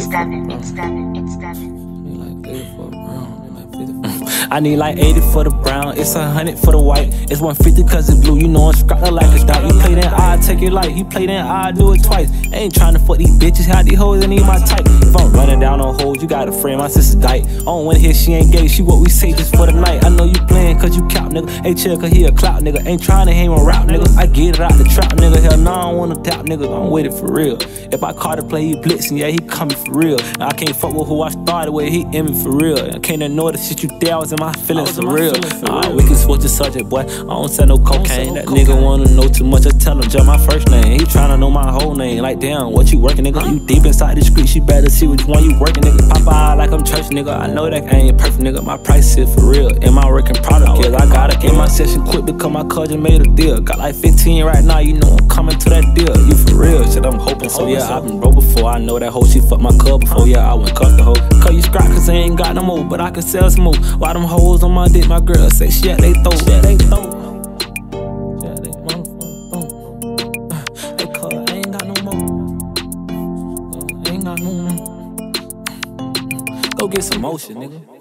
I need like 80 for the brown, it's 100 for the white. It's 150 cause it's blue, you know I'm scrapped like a dot. You play that I take it light, he play that I do it twice. Ain't tryna fuck these bitches, how these hoes ain't even my type. If I'm running down on hoes, you gotta frame my sister's diet. I don't wanna hear she ain't gay, she what we say just for the night. I know you playing cause you count, nigga. Ain't chill cause he a clout, nigga. Ain't tryna hang on rap, nigga. I get it out the trap, nigga. Hell no, I don't wanna doubt, nigga. I'm with it for real. If I call to play, he blitzing, yeah, he coming for real. And I can't fuck with who I started with, he in me for real. I can't ignore the shit you did, I was in my feelings for real. We can switch the subject, boy. I don't sell no cocaine. That nigga wanna know too much, I tell him just my first name. He tryna know my whole name. Like, damn, what you working, nigga? You deep inside the streets, you better see which one you working, nigga. Pop out like I'm church, nigga. I know that I ain't perfect, nigga. My price is for real. And my working product is I gotta get my session quick because my cousin made a deal. Got like 15 right now, you know I'm coming to that deal. You for real, shit, I'm hoping so. Yeah, I've been broke before. I know that hoe, she fucked my cub before. Yeah, I went cuff the hoe. Cause you scrap cause I ain't got no more, but I can sell some more. Why them hoes on my dick, my girl say shit, they throw. Shit, they throw. Shit, they motherfucker. They cuz I ain't got no more. Ain't got no more. Go get some motion, nigga.